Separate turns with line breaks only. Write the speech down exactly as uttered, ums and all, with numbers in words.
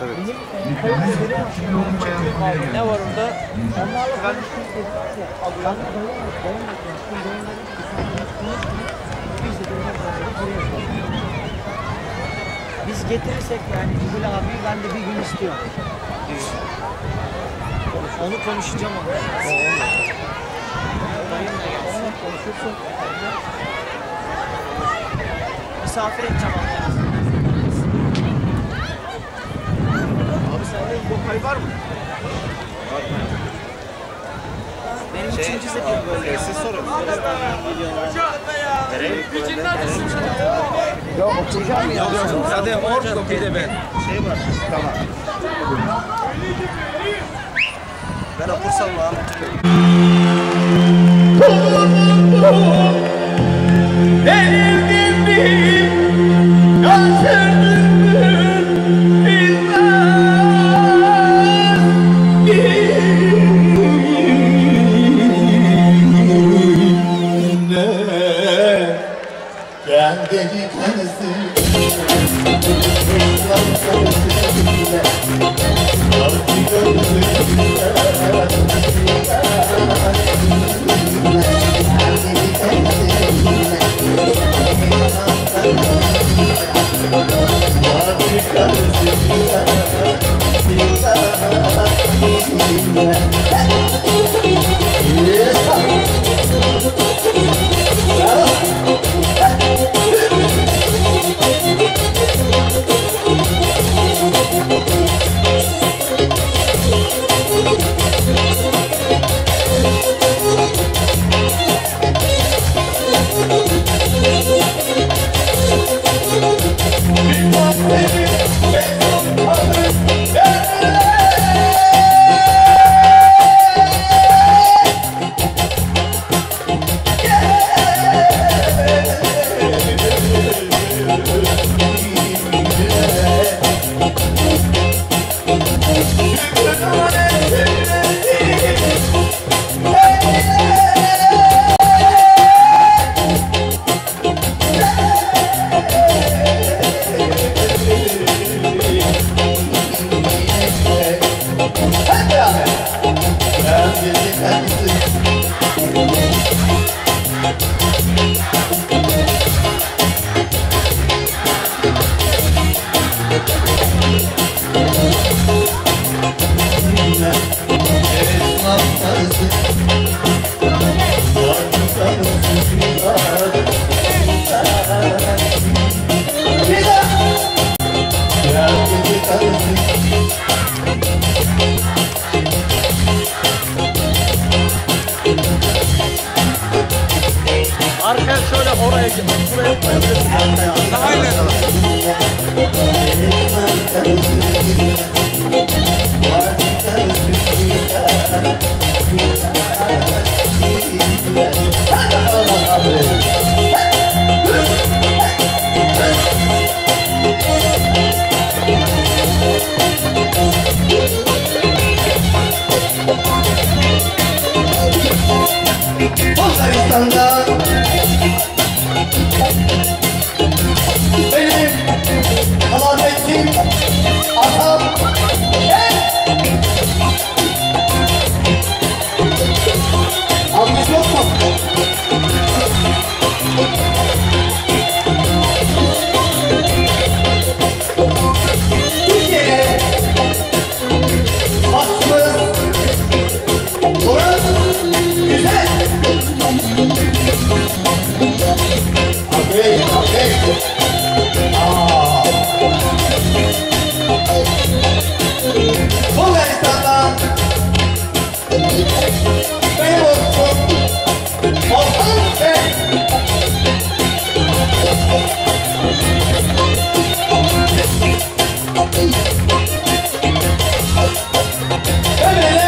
Evet.
Ne var orada? Biz getirirsek yani Cübül abi ben de bir gün istiyorum. Onu konuşacağım onu. Konuşursun. Misafir edeceğim abi. Abi sende Gokay var mı?
Var mı?
Benim
Şey,
üçüncü setim böyle.
Siz sorun.
Ya oturacağım ya.
Zaten orada bir de ben. Şey var. Tamam. Ben okursam lan.
Benim gibi kaçırdın bilmez ki kendini kendisi
Arkaya şöyle oraya buraya koyabilirsin arkaya. Aynen.
Bulgaristan'da benim alametim atam almış yok mu? Türkiye'ye basımız burası güzel. Okay, okay. Aa. Bulgaristan'dan benim olsun Volkan ve Ömer'e